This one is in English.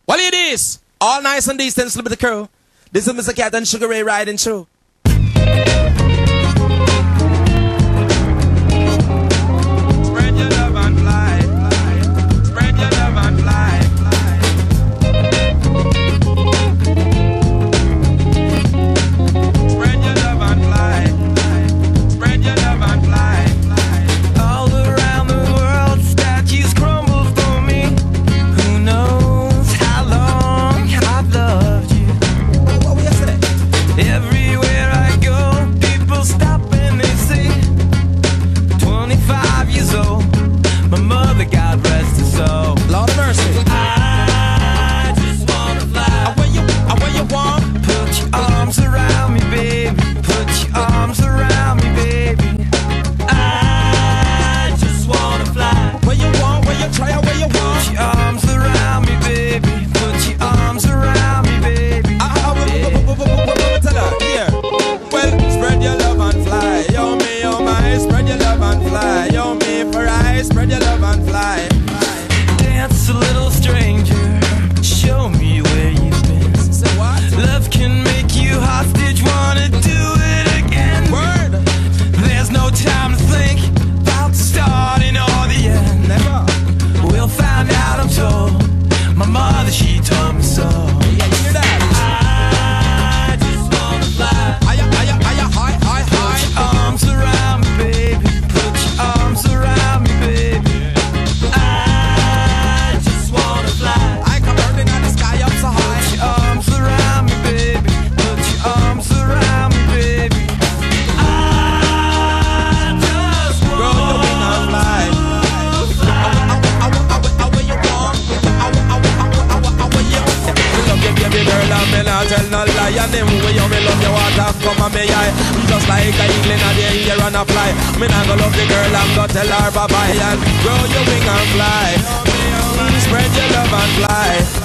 Well, it is all nice and decent, slip of the crew. This is Mr. Cat and Sugar Ray riding through. Spread your love and fly, fly. Spread your love and fly, fly. Spread your love and fly, fly. Spread your love and fly, fly. All around the world, statues crumble for me. Who knows how long I've loved you? What we say? Everywhere I go, people stop and they say, 25 years old, my mother, God rest her soul. Lord of mercy. I just wanna fly. Where you want? Put your arms around me, baby. Put your arms around me, baby. I just wanna fly. Where you want? Where you try? Where you want? Put your arms around me, baby. Put your arms around me, baby. Tell her, here. Well, spread your love and fly. Yo, me, oh my, spread your love and fly. Yo, me, for I, spread your love and fly. Dance a little stranger. Show me where you've been. Say what? Love can make you hostage. Wanna do it again? Word. There's no time to think about the starting or the end. Never. We'll find out, I'm told. My mother, she told me so. Yeah, you hear that? I just wanna fly. Higher, high. Put your arms around me, baby. Put your arms around me, baby. I just wanna fly. I come burning on the sky up so Put high. your arms around me, baby. Put your arms around me, baby. I just Girl, you wing and fly. Where you want? Where you? Me love you, baby girl, and me not tell no lie. And them way you me love you, water come on me eye. Just like a eagle in the air and a fly. Me not go love the girl, I'm go tell her bye bye. And girl, you wing and fly. Spread your love and fly.